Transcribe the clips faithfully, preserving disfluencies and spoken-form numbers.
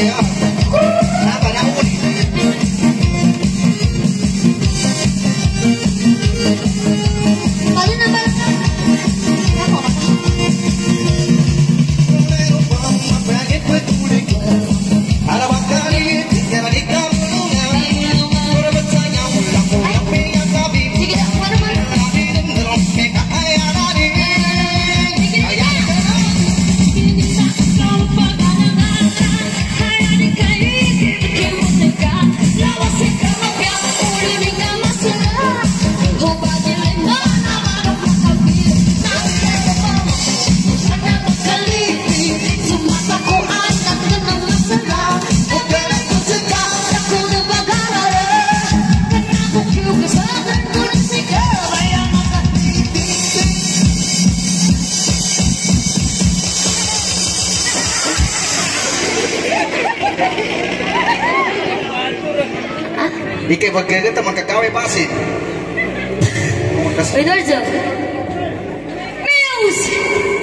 Ike bagay ka magkakaway pasin. Wait, Orzo. Music!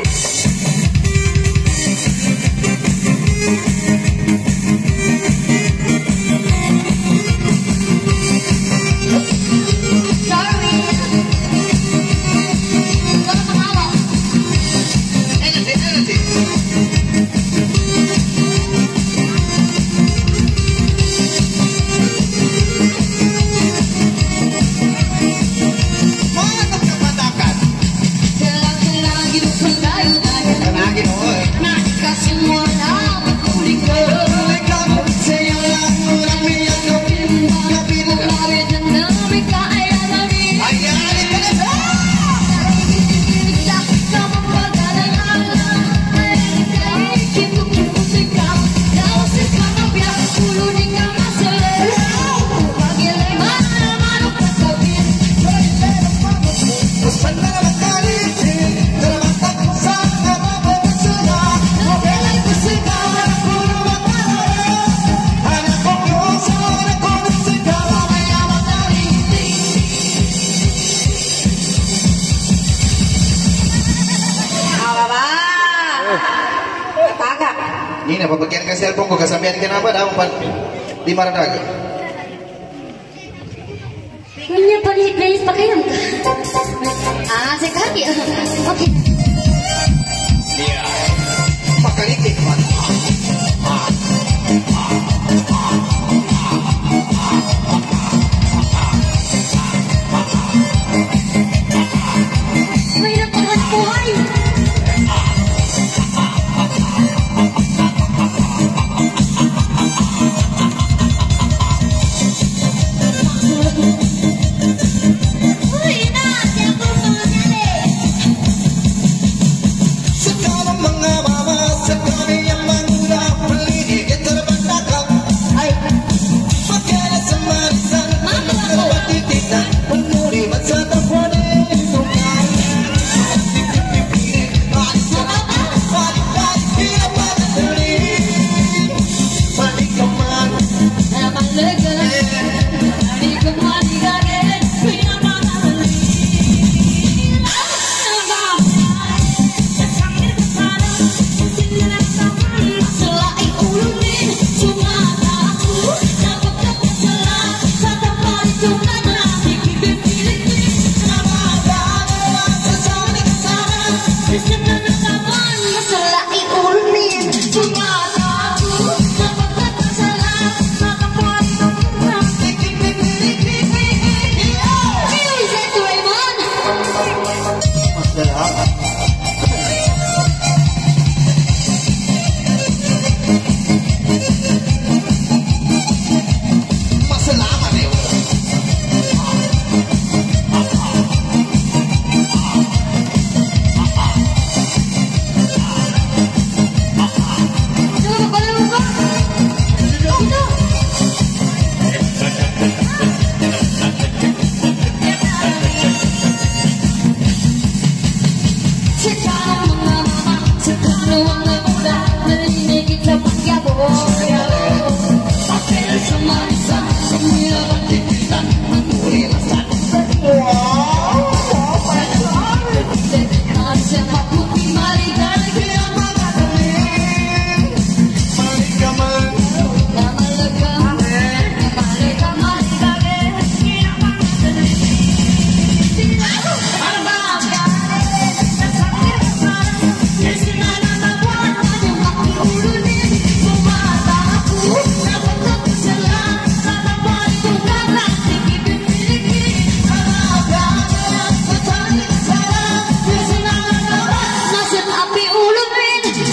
Ini apa bagian ke cellphone ko kasambihan kenapa dah umpan di Maradaga. Ini apa nih playlist pakaian? Ah, saya kaki. Oke. Iya. Pakai ini teman. Mahirap banget po ay.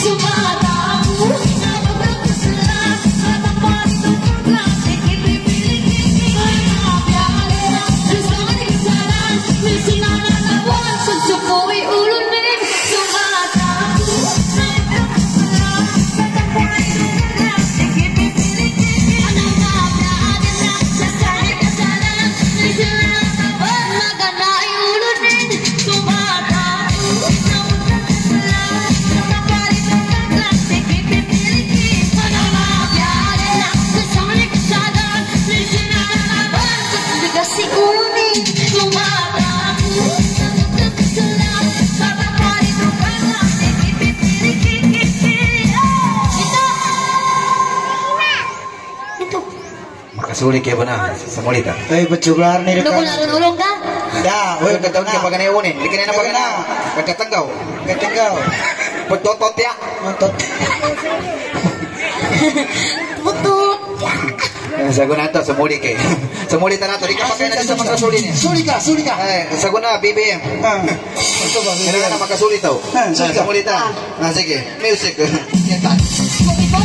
Sulit ya benar, semolita. Eh bejular nih Udah pun harun ulung kan? Dah, Woi ketemu ke pakai unin, bikin enak pakai enak. Pakai tenggau, pakai tenggau. Betot ya. Betot. Butut. Saguna to semuli ke. Semuli tanah to dikapakai na sa mga suli niya. Sulika, sulika. Eh, saguna B B M. Ah. Ito ba? Kailangan na makasuli to. Ah, sulika. Semuli ta. Ah, sige. Music. Yan